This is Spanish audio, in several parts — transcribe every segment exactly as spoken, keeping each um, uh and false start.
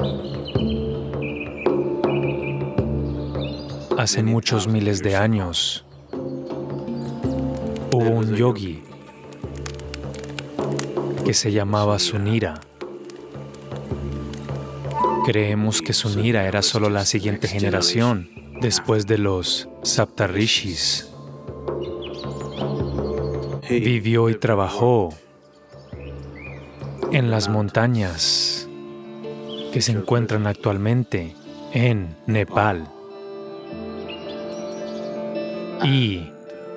Hace muchos miles de años hubo un yogi que se llamaba Sunira. Creemos que Sunira era solo la siguiente generación después de los Saptarishis. Vivió y trabajó en las montañas que se encuentran actualmente en Nepal. Y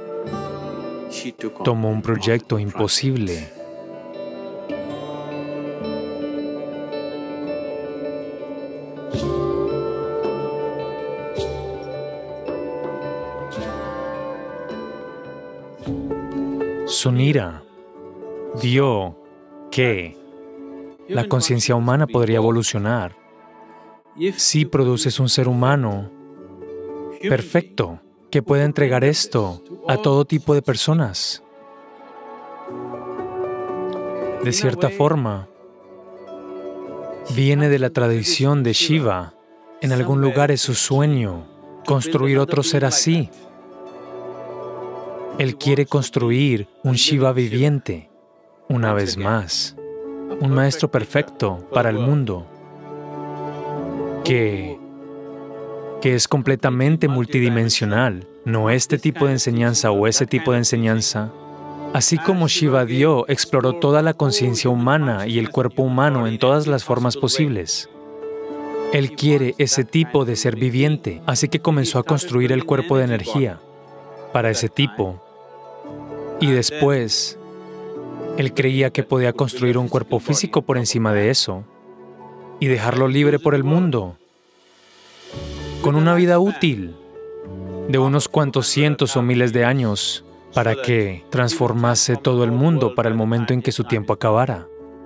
tomó un proyecto imposible. Sunira vio que la conciencia humana podría evolucionar si produces un ser humano perfecto que pueda entregar esto a todo tipo de personas. De cierta forma, viene de la tradición de Shiva. En algún lugar es su sueño construir otro ser así. Él quiere construir un Shiva viviente, una vez más, un maestro perfecto para el mundo, que, que es completamente multidimensional, no este tipo de enseñanza o ese tipo de enseñanza. Así como Shiva dio, exploró toda la conciencia humana y el cuerpo humano en todas las formas posibles. Él quiere ese tipo de ser viviente, así que comenzó a construir el cuerpo de energía para ese tipo. Y después, él creía que podía construir un cuerpo físico por encima de eso y dejarlo libre por el mundo, con una vida útil de unos cuantos cientos o miles de años, para que transformase todo el mundo para el momento en que su tiempo acabara.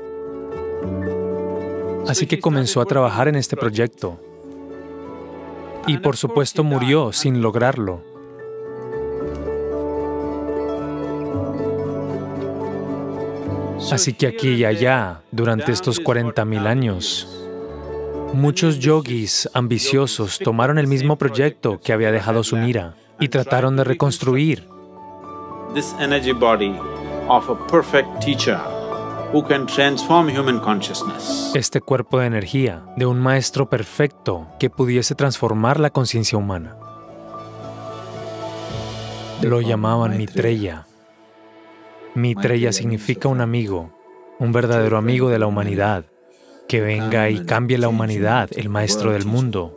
Así que comenzó a trabajar en este proyecto. Y por supuesto murió sin lograrlo. Así que aquí y allá, durante estos cuarenta mil años, muchos yogis ambiciosos tomaron el mismo proyecto que había dejado Sunira y trataron de reconstruir. This energy body of a perfect teacher who can transform human consciousness. Este cuerpo de energía de un maestro perfecto que pudiese transformar la conciencia humana. Lo llamaban Maitreya. Maitreya significa un amigo, un verdadero amigo de la humanidad, que venga y cambie la humanidad, el maestro del mundo.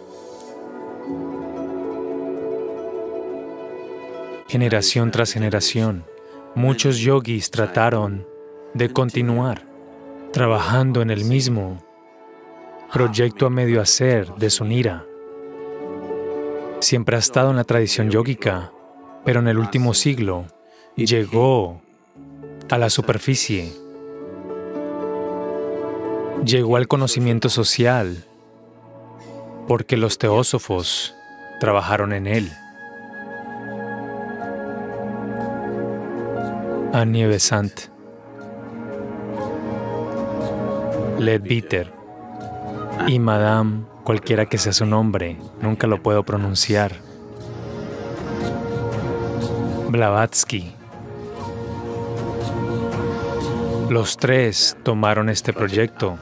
Generación tras generación, muchos yogis trataron de continuar trabajando en el mismo proyecto a medio hacer de Sunira. Siempre ha estado en la tradición yógica, pero en el último siglo llegó a la superficie, llegó al conocimiento social, porque los teósofos trabajaron en él. Annie Besant, Leadbeater y Madame, cualquiera que sea su nombre, nunca lo puedo pronunciar, Blavatsky. Los tres tomaron este proyecto.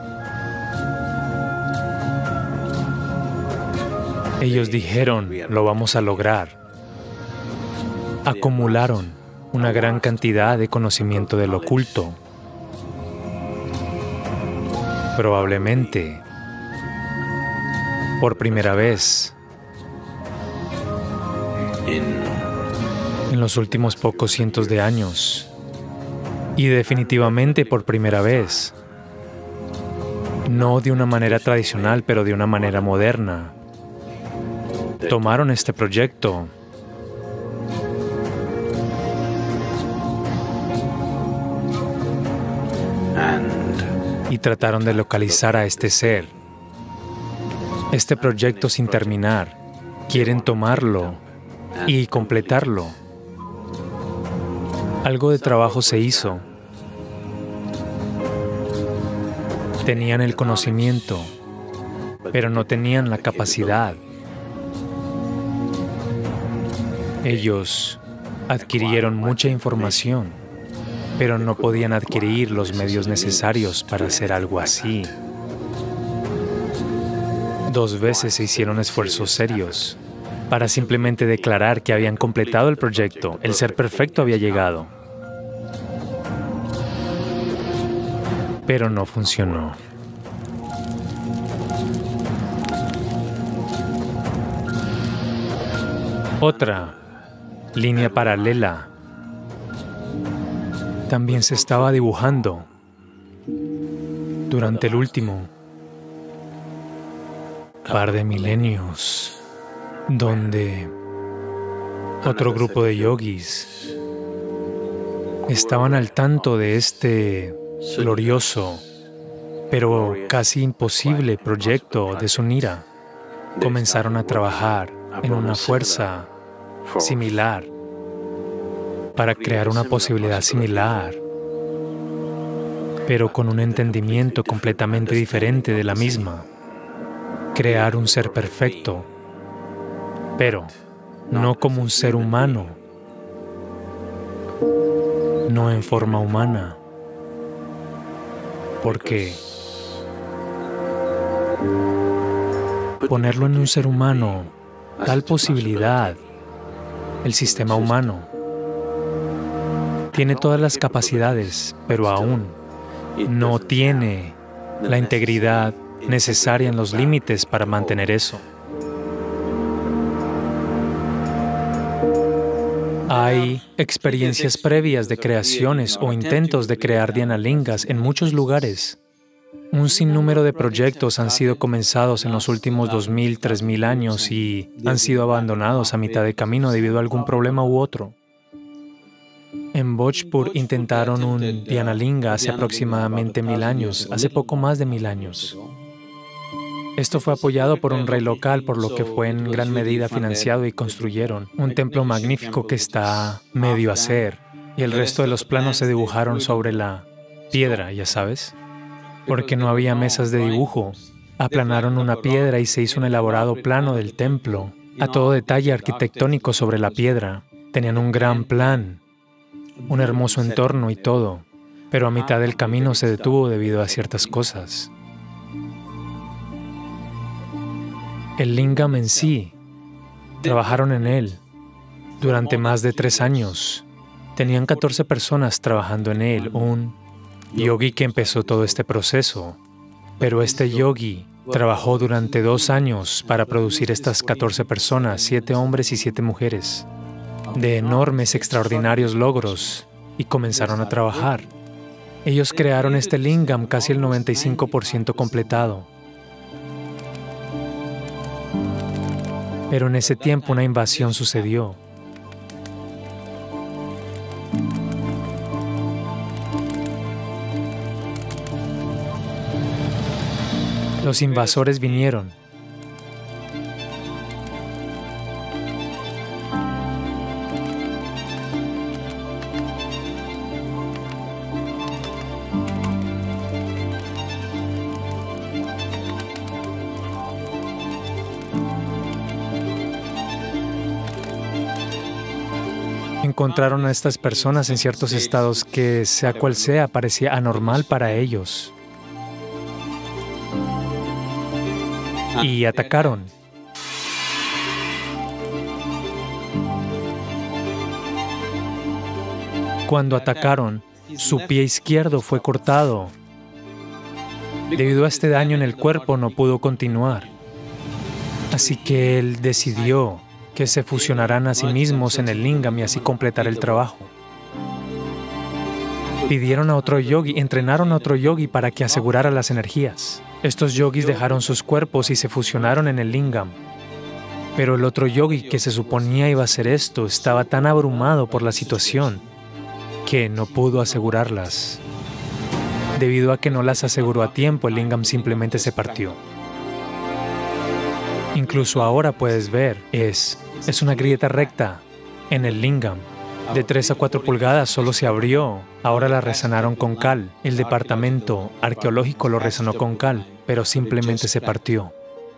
Ellos dijeron, lo vamos a lograr. Acumularon una gran cantidad de conocimiento del oculto. Probablemente, por primera vez, en los últimos pocos cientos de años, y definitivamente por primera vez, no de una manera tradicional, pero de una manera moderna, tomaron este proyecto y trataron de localizar a este ser. Este proyecto sin terminar, quieren tomarlo y completarlo. Algo de trabajo se hizo. Tenían el conocimiento, pero no tenían la capacidad. Ellos adquirieron mucha información, pero no podían adquirir los medios necesarios para hacer algo así. Dos veces se hicieron esfuerzos serios para simplemente declarar que habían completado el proyecto, el ser perfecto había llegado. Pero no funcionó. Otra línea paralela también se estaba dibujando durante el último par de milenios, donde otro grupo de yogis estaban al tanto de este glorioso, pero casi imposible proyecto de Sunira. Comenzaron a trabajar en una fuerza similar para crear una posibilidad similar, pero con un entendimiento completamente diferente de la misma. Crear un ser perfecto, pero no como un ser humano, no en forma humana, porque ponerlo en un ser humano, tal posibilidad, el sistema humano tiene todas las capacidades, pero aún no tiene la integridad necesaria en los límites para mantener eso. Hay experiencias previas de creaciones o intentos de crear Dhyanalingas en muchos lugares. Un sinnúmero de proyectos han sido comenzados en los últimos dos mil, tres mil años y han sido abandonados a mitad de camino debido a algún problema u otro. En Bhojpur intentaron un Dhyanalinga hace aproximadamente mil años, hace poco más de mil años. Esto fue apoyado por un rey local, por lo que fue en gran medida financiado y construyeron un templo magnífico que está medio a hacer, y el resto de los planos se dibujaron sobre la piedra, ya sabes, porque no había mesas de dibujo. Aplanaron una piedra y se hizo un elaborado plano del templo, a todo detalle arquitectónico sobre la piedra. Tenían un gran plan, un hermoso entorno y todo, pero a mitad del camino se detuvo debido a ciertas cosas. El lingam en sí, trabajaron en él durante más de tres años. Tenían catorce personas trabajando en él, un yogi que empezó todo este proceso, pero este yogi trabajó durante dos años para producir estas catorce personas, siete hombres y siete mujeres, de enormes, extraordinarios logros, y comenzaron a trabajar. Ellos crearon este lingam casi el noventa y cinco por ciento completado. Pero en ese tiempo una invasión sucedió. Los invasores vinieron. Encontraron a estas personas en ciertos estados que, sea cual sea, parecía anormal para ellos. Y atacaron. Cuando atacaron, su pie izquierdo fue cortado. Debido a este daño en el cuerpo, no pudo continuar. Así que él decidió que se fusionarán a sí mismos en el lingam y así completar el trabajo. Pidieron a otro yogi, entrenaron a otro yogi para que asegurara las energías. Estos yogis dejaron sus cuerpos y se fusionaron en el lingam. Pero el otro yogi que se suponía iba a hacer esto estaba tan abrumado por la situación que no pudo asegurarlas. Debido a que no las aseguró a tiempo, el lingam simplemente se partió. Incluso ahora puedes ver, es, es una grieta recta en el lingam. De tres a cuatro pulgadas solo se abrió. Ahora la resanaron con cal. El departamento arqueológico lo resanó con cal, pero simplemente se partió.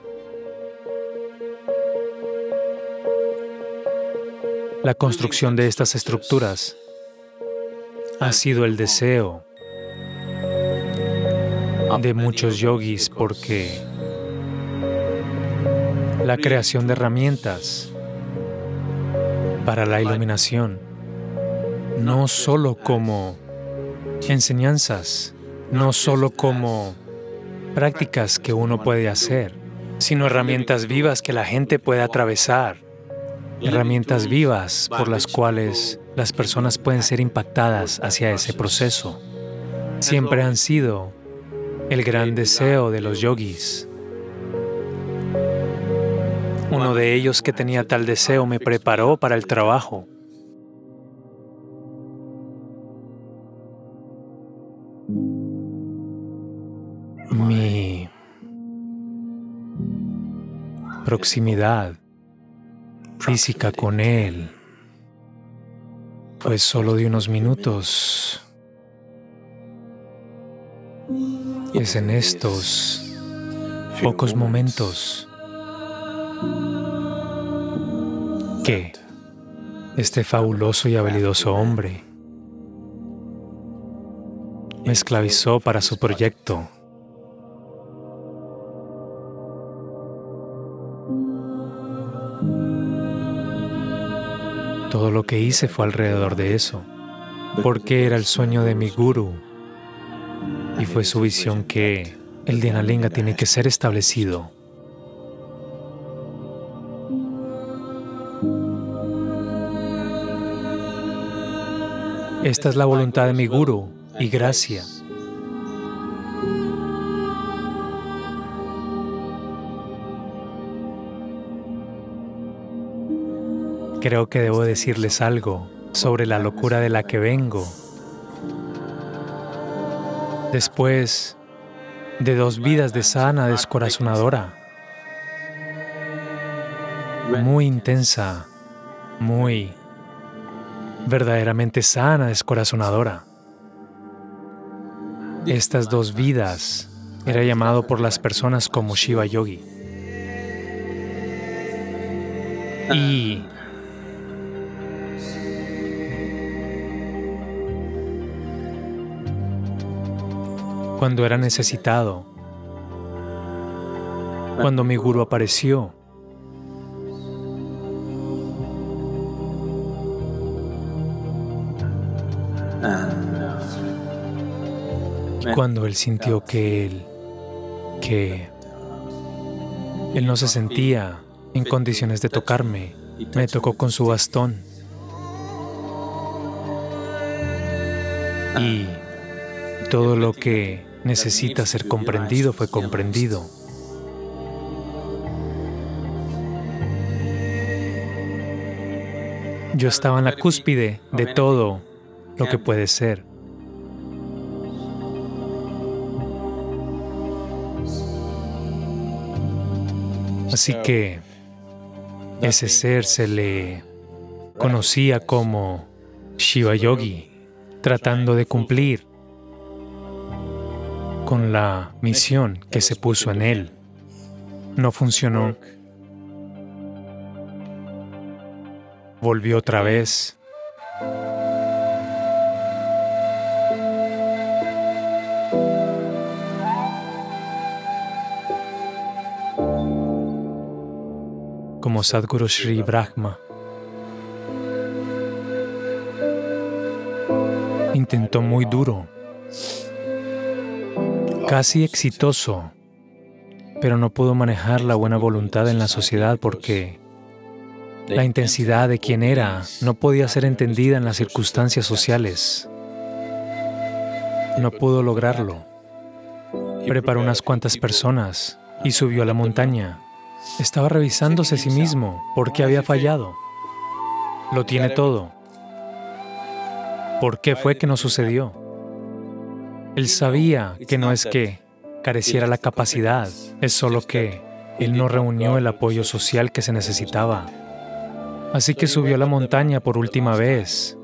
La construcción de estas estructuras ha sido el deseo de muchos yogis, porque la creación de herramientas para la iluminación, no solo como enseñanzas, no solo como prácticas que uno puede hacer, sino herramientas vivas que la gente puede atravesar, herramientas vivas por las cuales las personas pueden ser impactadas hacia ese proceso. Siempre han sido el gran deseo de los yogis. Uno de ellos que tenía tal deseo me preparó para el trabajo. Mi proximidad física con él fue solo de unos minutos. Es en estos pocos momentos que este fabuloso y habilidoso hombre me esclavizó para su proyecto. Todo lo que hice fue alrededor de eso, porque era el sueño de mi gurú y fue su visión que el Dhyana Linga tiene que ser establecido. Esta es la voluntad de mi gurú y gracia. Creo que debo decirles algo sobre la locura de la que vengo. Después de dos vidas de sadhana descorazonadora, muy intensa, muy verdaderamente sana, descorazonadora. Estas dos vidas era llamado por las personas como Shiva Yogi. Y cuando era necesitado, cuando mi gurú apareció, cuando él sintió que él, que él no se sentía en condiciones de tocarme, me tocó con su bastón. Y todo lo que necesita ser comprendido fue comprendido. Yo estaba en la cúspide de todo lo que puede ser. Así que ese ser se le conocía como Shiva Yogi, tratando de cumplir con la misión que se puso en él. No funcionó. Volvió otra vez. Como Sadhguru Sri Brahma. Intentó muy duro, casi exitoso, pero no pudo manejar la buena voluntad en la sociedad porque la intensidad de quien era no podía ser entendida en las circunstancias sociales. No pudo lograrlo. Preparó unas cuantas personas y subió a la montaña. Estaba revisándose a sí mismo porque había fallado. Lo tiene todo. ¿Por qué fue que no sucedió? Él sabía que no es que careciera la capacidad, es solo que él no reunió el apoyo social que se necesitaba. Así que subió a la montaña por última vez.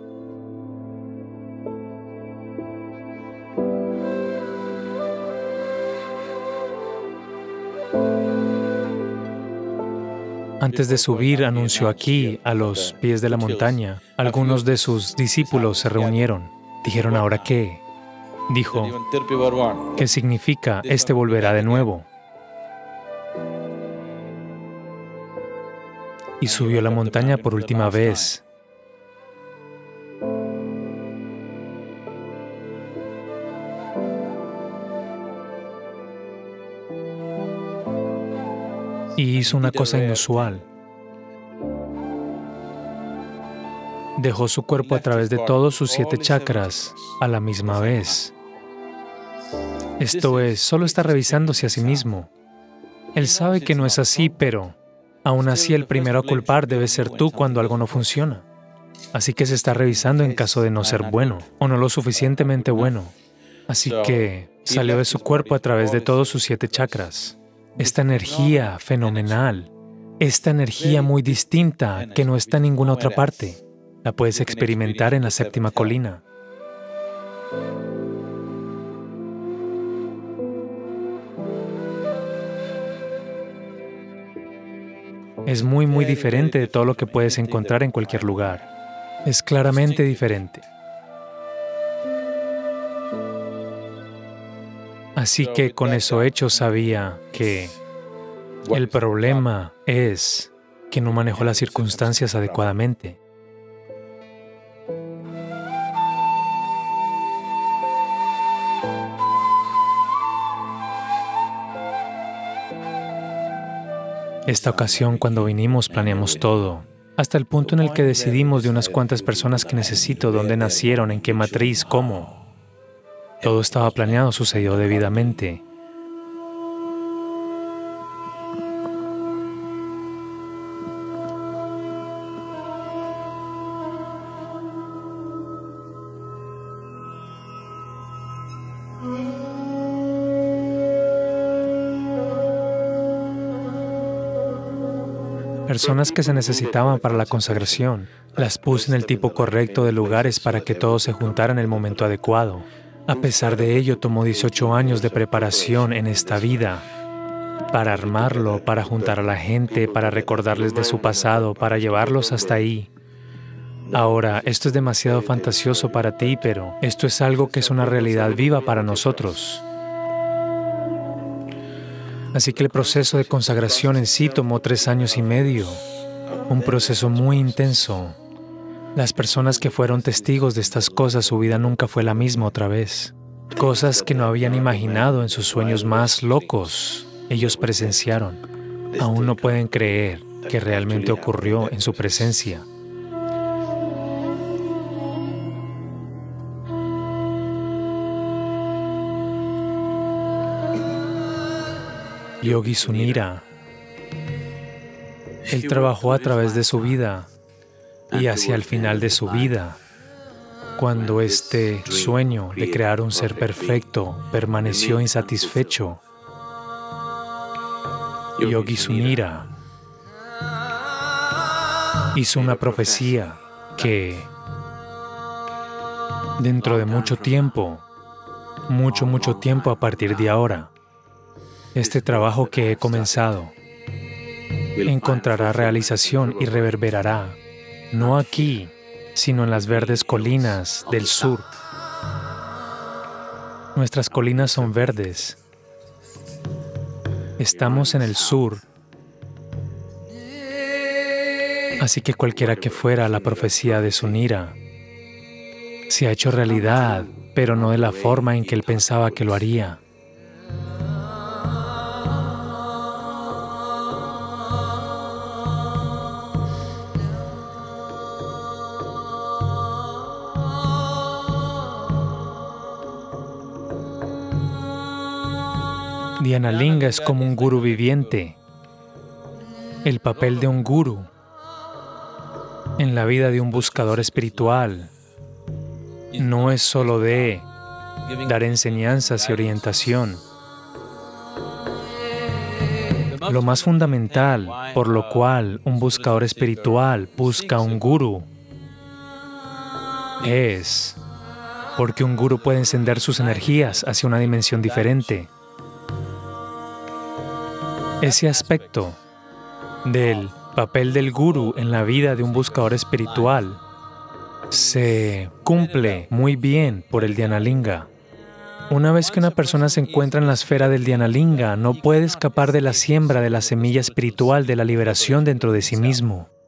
Antes de subir, anunció aquí, a los pies de la montaña. Algunos de sus discípulos se reunieron. Dijeron, ¿ahora qué? Dijo, ¿qué significa? Este volverá de nuevo. Y subió a la montaña por última vez. Y hizo una cosa inusual. Dejó su cuerpo a través de todos sus siete chakras a la misma vez. Esto es, solo está revisándose a sí mismo. Él sabe que no es así, pero aún así el primero a culpar debe ser tú cuando algo no funciona. Así que se está revisando en caso de no ser bueno o no lo suficientemente bueno. Así que salió de su cuerpo a través de todos sus siete chakras. Esta energía fenomenal, esta energía muy distinta que no está en ninguna otra parte, la puedes experimentar en la séptima colina. Es muy, muy diferente de todo lo que puedes encontrar en cualquier lugar. Es claramente diferente. Así que con eso hecho sabía que el problema es que no manejó las circunstancias adecuadamente. Esta ocasión, cuando vinimos, planeamos todo, hasta el punto en el que decidimos de unas cuantas personas que necesito, dónde nacieron, en qué matriz, cómo. Todo estaba planeado, sucedió debidamente. Personas que se necesitaban para la consagración, las puse en el tipo correcto de lugares para que todo se juntara en el momento adecuado. A pesar de ello, tomó dieciocho años de preparación en esta vida para armarlo, para juntar a la gente, para recordarles de su pasado, para llevarlos hasta ahí. Ahora, esto es demasiado fantasioso para ti, pero esto es algo que es una realidad viva para nosotros. Así que el proceso de consagración en sí tomó tres años y medio, un proceso muy intenso. Las personas que fueron testigos de estas cosas, su vida nunca fue la misma otra vez. Cosas que no habían imaginado en sus sueños más locos, ellos presenciaron. Aún no pueden creer que realmente ocurrió en su presencia. Yogi Sunira, él trabajó a través de su vida y hacia el final de su vida, cuando este sueño de crear un ser perfecto permaneció insatisfecho, Yogi Sunira hizo una profecía que dentro de mucho tiempo, mucho, mucho tiempo a partir de ahora, este trabajo que he comenzado encontrará realización y reverberará, no aquí, sino en las verdes colinas del sur. Nuestras colinas son verdes. Estamos en el sur. Así que cualquiera que fuera la profecía de Sunira se ha hecho realidad, pero no de la forma en que él pensaba que lo haría. Dhyanalinga es como un gurú viviente. El papel de un gurú en la vida de un buscador espiritual no es solo de dar enseñanzas y orientación. Lo más fundamental, por lo cual un buscador espiritual busca un gurú, es porque un gurú puede encender sus energías hacia una dimensión diferente. Ese aspecto del papel del gurú en la vida de un buscador espiritual se cumple muy bien por el Dhyana Linga. Una vez que una persona se encuentra en la esfera del Dhyana Linga, no puede escapar de la siembra de la semilla espiritual de la liberación dentro de sí mismo.